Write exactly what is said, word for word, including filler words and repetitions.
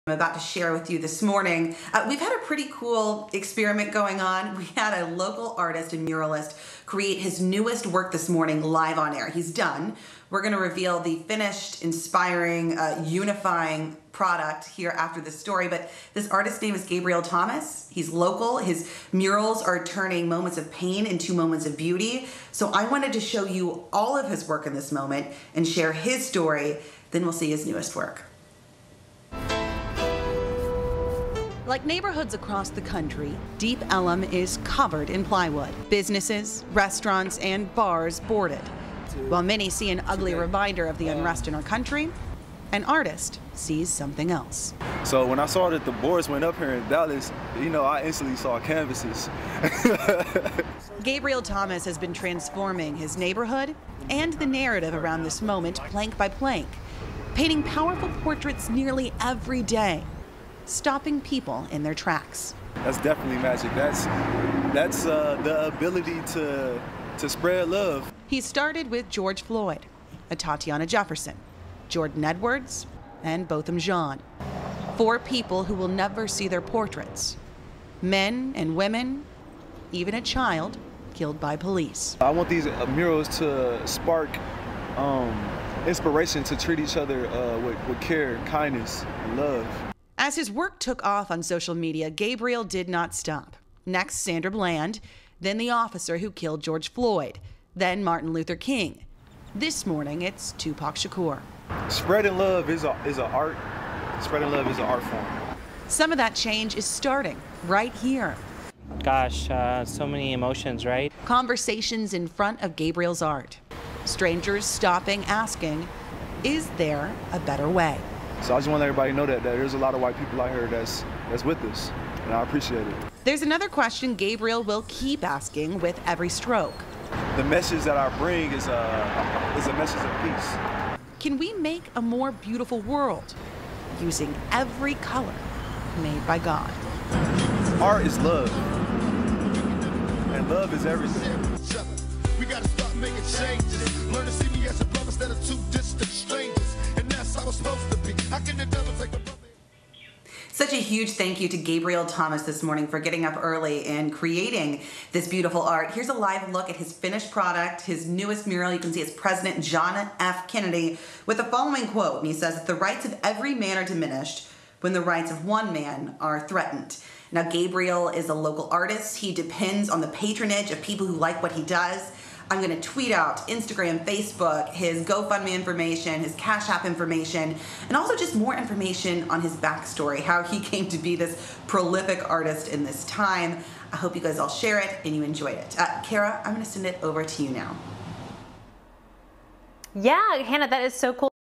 I'm about to share with you this morning. Uh, we've had a pretty cool experiment going on. We had a local artist and muralist create his newest work this morning live on air. He's done. We're going to reveal the finished, inspiring, uh, unifying product here after this story, but this artist's name is Gabriel Thomas. He's local. His murals are turning moments of pain into moments of beauty. So I wanted to show you all of his work in this moment and share his story. Then we'll see his newest work. Like neighborhoods across the country, Deep Ellum is covered in plywood. Businesses, restaurants, and bars boarded. While many see an ugly reminder of the unrest in our country, an artist sees something else. So when I saw that the boards went up here in Dallas, you know, I instantly saw canvases. Gabriel Thomas has been transforming his neighborhood and the narrative around this moment plank by plank, painting powerful portraits nearly every day, stopping people in their tracks. That's definitely magic. That's that's uh, the ability to to spread love. He started with George Floyd, a Tatiana Jefferson, Jordan Edwards, and Botham Jean. Four people who will never see their portraits. Men and women, even a child killed by police. I want these uh, murals to spark um, inspiration to treat each other uh, with, with care, kindness, and love. As his work took off on social media, Gabriel did not stop. Next, Sandra Bland, then the officer who killed George Floyd, then Martin Luther King. This morning, it's Tupac Shakur. Spreading love is a, is an art. Spreading love is an art form. Some of that change is starting right here. Gosh, uh, so many emotions, right? Conversations in front of Gabriel's art. Strangers stopping, asking, is there a better way? So I just want everybody to know that, that there's a lot of white people out here that's, that's with us, and I appreciate it. There's another question Gabriel will keep asking with every stroke. The message that I bring is a, is a message of peace. Can we make a more beautiful world using every color made by God? Art is love, and love is everything. We gotta start making changes. Learn to see me as a brother instead of two distant strangers. And that's how it's supposed to be. How can the devil take the brother? Such a huge thank you to Gabriel Thomas this morning for getting up early and creating this beautiful art. Here's a live look at his finished product, his newest mural. You can see it's President John F. Kennedy with the following quote. And he says, "The rights of every man are diminished when the rights of one man are threatened." Now, Gabriel is a local artist. He depends on the patronage of people who like what he does. I'm going to tweet out Instagram, Facebook, his GoFundMe information, his Cash App information, and also just more information on his backstory, how he came to be this prolific artist in this time. I hope you guys all share it and you enjoyed it. Uh, Kara, I'm going to send it over to you now. Yeah, Hannah, that is so cool.